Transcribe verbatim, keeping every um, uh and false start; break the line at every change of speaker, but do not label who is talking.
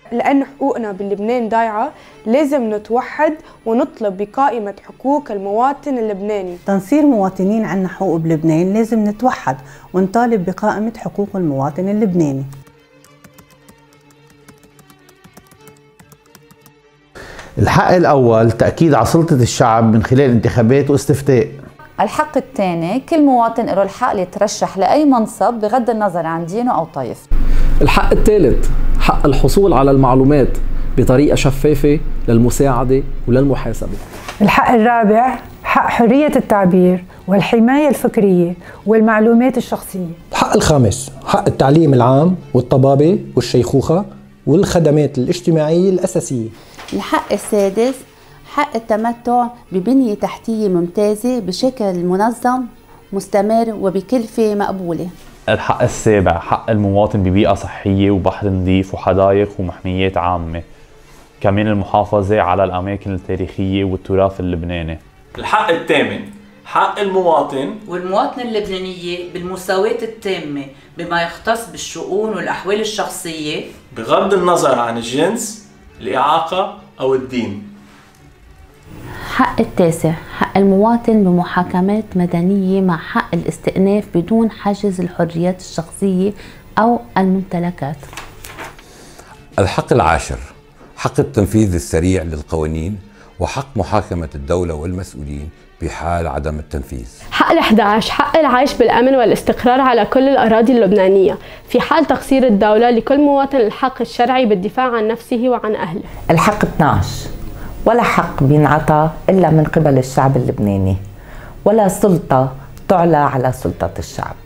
لأن حقوقنا بلبنان ضايعة لازم نتوحد ونطلب بقائمة حقوق المواطن اللبناني.
تنصير مواطنين عنا حقوق بلبنان لازم نتوحد ونطالب بقائمة حقوق المواطن اللبناني.
الحق الأول تأكيد على سلطة الشعب من خلال انتخابات واستفتاء.
الحق الثاني كل مواطن له الحق يترشح لأي منصب بغض النظر عن دينه أو طائفته.
الحق الثالث حق الحصول على المعلومات بطريقة شفافة للمساعدة وللمحاسبة.
الحق الرابع حق حرية التعبير والحماية الفكرية والمعلومات الشخصية.
الحق الخامس حق التعليم العام والطبابة والشيخوخة والخدمات الاجتماعية الأساسية.
الحق السادس حق التمتع ببنية تحتية ممتازة بشكل منظم مستمر وبكلفة مقبولة.
الحق السابع حق المواطن ببيئة صحية وبحر نظيف وحدائق ومحميات عامة، كمان المحافظة على الأماكن التاريخية والتراث اللبناني.
الحق الثامن حق المواطن
والمواطنة اللبنانية بالمساواة التامة بما يختص بالشؤون والأحوال الشخصية
بغض النظر عن الجنس، الإعاقة أو الدين.
حق التاسع حق المواطن بمحاكمات مدنية مع حق الاستئناف بدون حجز الحريات الشخصية أو الممتلكات.
الحق العاشر حق التنفيذ السريع للقوانين وحق محاكمة الدولة والمسؤولين بحال عدم التنفيذ.
حق الأحد عشر حق العيش بالأمن والاستقرار على كل الأراضي اللبنانية في حال تقصير الدولة لكل مواطن الحق الشرعي بالدفاع عن نفسه وعن أهله.
الحق اثنعش ولا حق بينعطى إلا من قبل الشعب اللبناني ولا سلطة تعلى على سلطة الشعب.